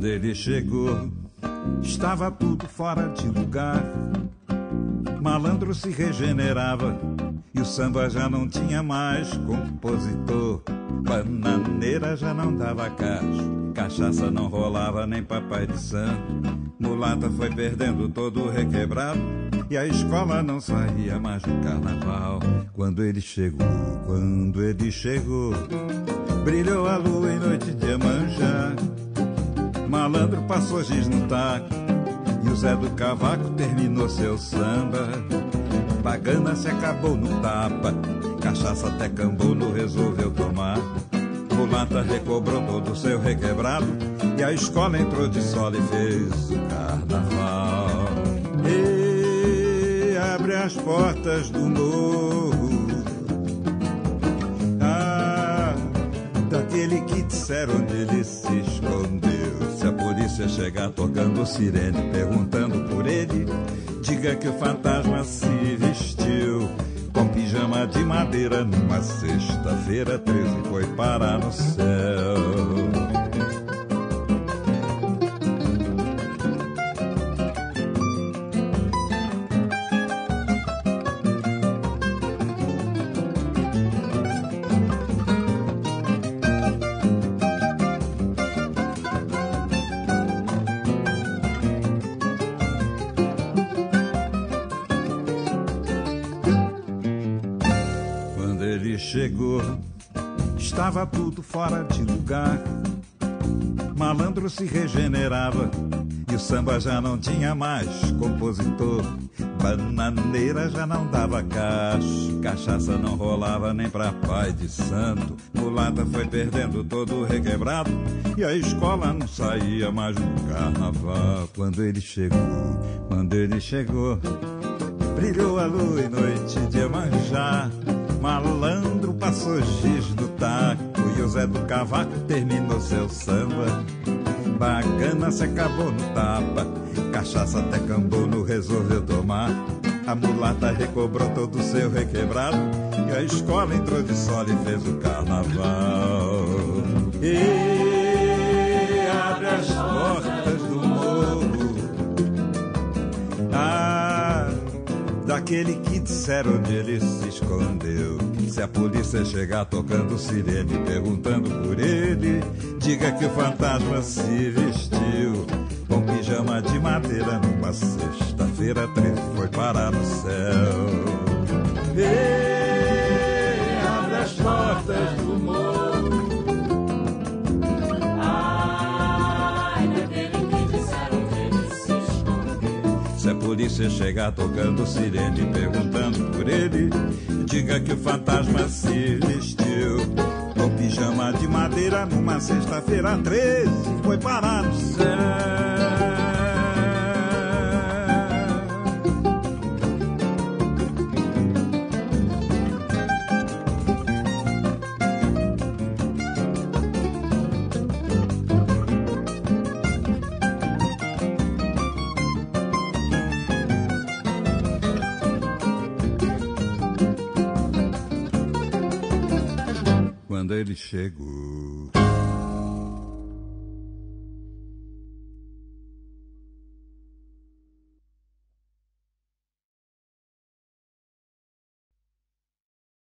ele chegou, estava tudo fora de lugar. Malandro se regenerava e o samba já não tinha mais compositor. Bananeira já não dava cacho, cachaça não rolava nem papai de santo. Mulata foi perdendo todo o requebrado e a escola não saía mais do carnaval. Quando ele chegou, brilhou a lua em noite de Iemanjá. Malandro passou giz no taco e o Zé do Cavaco terminou seu samba. Bagana se acabou no tapa, cachaça até Cambono resolveu tomar. Mulata recobrou todo o seu requebrado e a escola entrou de sola e fez o carnaval. E abre as portas do morro, daquele que disseram onde ele se escondeu. Se a polícia chegar tocando sirene, perguntando por ele, diga que o fantasma se vestiu com pijama de madeira numa sexta-feira 13 foi parar no céu. Chegou, estava tudo fora de lugar. Malandro se regenerava e o samba já não tinha mais compositor. Bananeira já não dava cacho, cachaça não rolava nem pra pai de santo. Mulata foi perdendo todo o requebrado e a escola não saía mais no carnaval. Quando ele chegou, brilhou a lua em noite de Iemanjá. Malandro passou giz no taco e o Zé do Cavaco terminou seu samba. Bagana se acabou no tapa, cachaça até Cambono resolveu tomar. A mulata recobrou todo o seu requebrado e a escola entrou de sola e fez o carnaval. E abre as portas do morro, daquele que disseram onde ele se escondeu. Se a polícia chegar tocando sirene, perguntando por ele, diga que o fantasma se vestiu com pijama de madeira numa sexta-feira 13 foi parar no céu. E abre as portas do morro, daquele que disseram onde ele se escondeu. se a polícia chegar tocando sirene, perguntando por ele, diga que o fantasma se vestiu com pijama de madeira numa sexta-feira 13 foi parar no céu. Quando ele chegou,